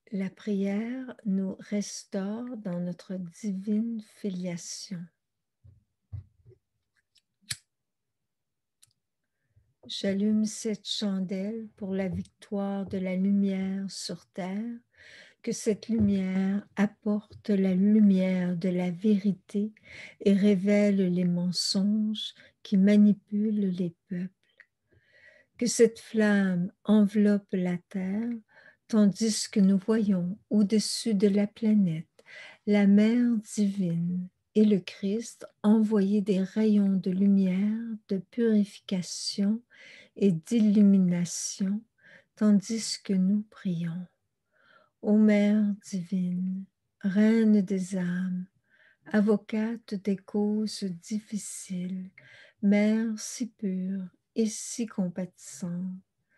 La prière nous restaure dans notre divine filiation. J'allume cette chandelle pour la victoire de la lumière sur terre, que cette lumière apporte la lumière de la vérité et révèle les mensonges qui manipulent les peuples. Que cette flamme enveloppe la terre, tandis que nous voyons au-dessus de la planète la Mère divine et le Christ envoyer des rayons de lumière, de purification et d'illumination, tandis que nous prions. Ô Mère divine, Reine des âmes, avocate des causes difficiles, Mère si pure et si compatissante,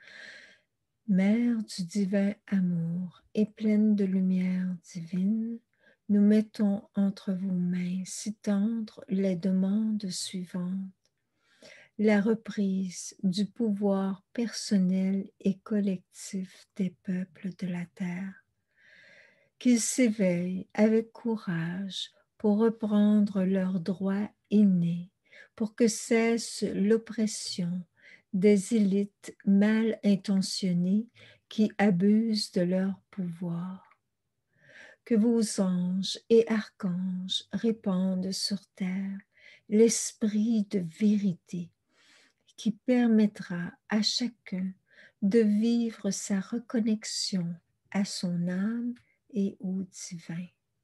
Mère du divin amour et pleine de lumière divine, nous mettons entre vos mains si tendres les demandes suivantes. La reprise du pouvoir personnel et collectif des peuples de la terre. Qu'ils s'éveillent avec courage pour reprendre leurs droits innés, pour que cesse l'oppression des élites mal intentionnées qui abusent de leur pouvoir. Que vos anges et archanges répandent sur terre l'esprit de vérité qui permettra à chacun de vivre sa reconnexion à son âme et au divin.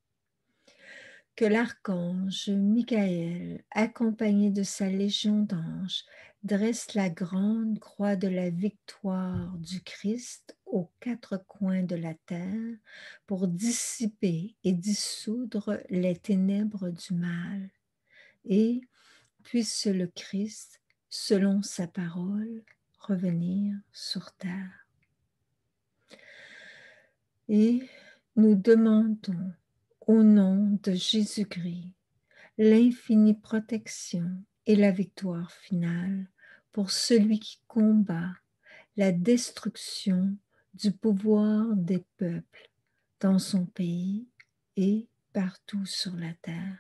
Que l'archange Michael, accompagné de sa légion d'anges, dresse la grande croix de la victoire du Christ aux quatre coins de la terre pour dissiper et dissoudre les ténèbres du mal. Et puisse le Christ, selon sa parole, revenir sur terre. Et nous demandons au nom de Jésus-Christ l'infinie protection et la victoire finale pour celui qui combat la destruction du pouvoir des peuples dans son pays et partout sur la terre.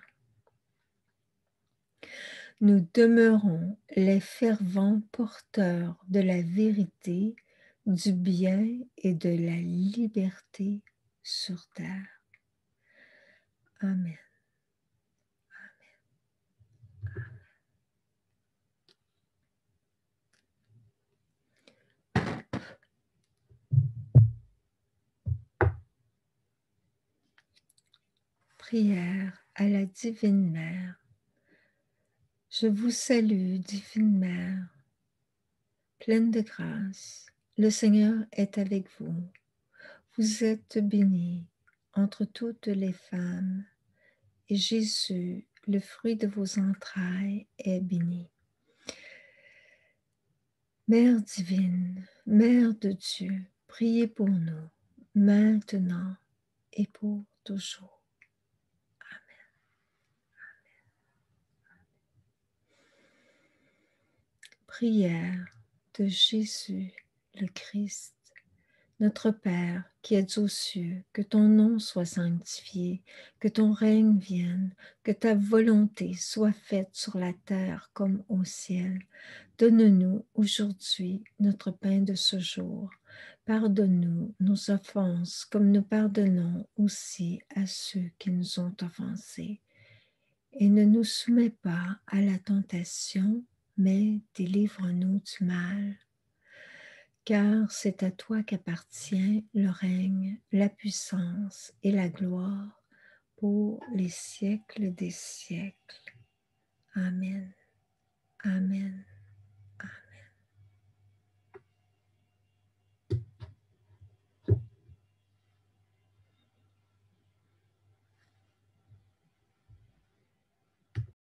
Nous demeurons les fervents porteurs de la vérité, du bien et de la liberté sur terre. Amen. Prière à la Divine Mère. Je vous salue, Divine Mère, pleine de grâce. Le Seigneur est avec vous. Vous êtes bénie entre toutes les femmes, et Jésus, le fruit de vos entrailles, est béni. Mère divine, Mère de Dieu, priez pour nous, maintenant et pour toujours. Amen. Prière de Jésus le Christ. Notre Père qui es aux cieux, que ton nom soit sanctifié, que ton règne vienne, que ta volonté soit faite sur la terre comme au ciel. Donne-nous aujourd'hui notre pain de ce jour. Pardonne-nous nos offenses comme nous pardonnons aussi à ceux qui nous ont offensés. Et ne nous soumets pas à la tentation, mais délivre-nous du mal. Car c'est à toi qu'appartient le règne, la puissance et la gloire pour les siècles des siècles. Amen. Amen.